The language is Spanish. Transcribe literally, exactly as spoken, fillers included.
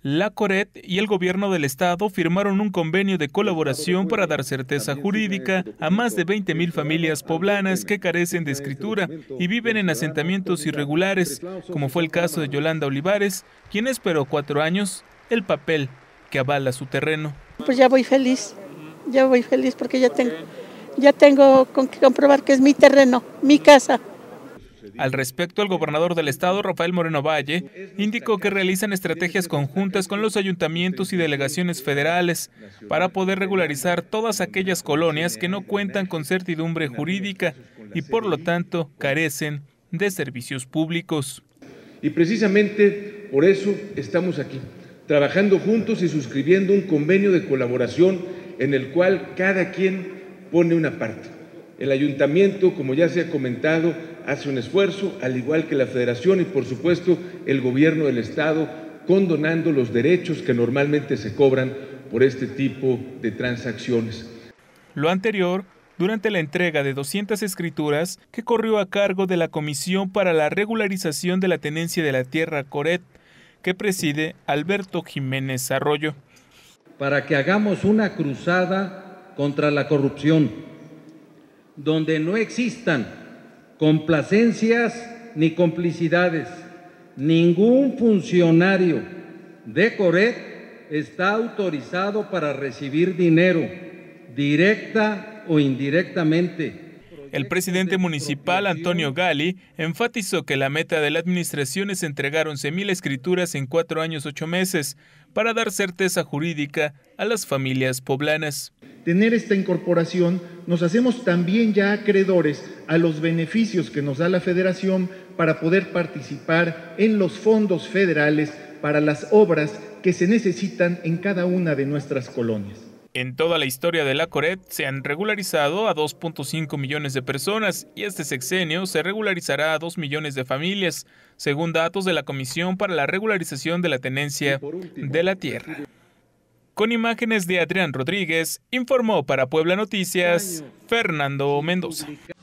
La Coret y el gobierno del estado firmaron un convenio de colaboración para dar certeza jurídica a más de veinte mil familias poblanas que carecen de escritura y viven en asentamientos irregulares, como fue el caso de Yolanda Olivares, quien esperó cuatro años el papel que avala su terreno. Pues ya voy feliz, ya voy feliz porque ya tengo, ya tengo con que comprobar que es mi terreno, mi casa. Al respecto, el gobernador del estado, Rafael Moreno Valle, indicó que realizan estrategias conjuntas con los ayuntamientos y delegaciones federales para poder regularizar todas aquellas colonias que no cuentan con certidumbre jurídica y por lo tanto carecen de servicios públicos. Y precisamente por eso estamos aquí, trabajando juntos y suscribiendo un convenio de colaboración en el cual cada quien pone una parte. El ayuntamiento, como ya se ha comentado, hace un esfuerzo, al igual que la federación y por supuesto el gobierno del estado, condonando los derechos que normalmente se cobran por este tipo de transacciones. Lo anterior, durante la entrega de doscientas escrituras que corrió a cargo de la Comisión para la Regularización de la Tenencia de la Tierra Coret, que preside Alberto Jiménez Arroyo. Para que hagamos una cruzada contra la corrupción, donde no existan complacencias ni complicidades. Ningún funcionario de Coret está autorizado para recibir dinero, directa o indirectamente. El presidente municipal, Antonio Gali, enfatizó que la meta de la administración es entregar once mil escrituras en cuatro años ocho meses para dar certeza jurídica a las familias poblanas. Tener esta incorporación, nos hacemos también ya acreedores a los beneficios que nos da la Federación para poder participar en los fondos federales para las obras que se necesitan en cada una de nuestras colonias. En toda la historia de la Coret se han regularizado a dos punto cinco millones de personas y este sexenio se regularizará a dos millones de familias, según datos de la Comisión para la Regularización de la Tenencia de la Tierra. Con imágenes de Adrián Rodríguez, informó para Puebla Noticias, Fernando Mendoza.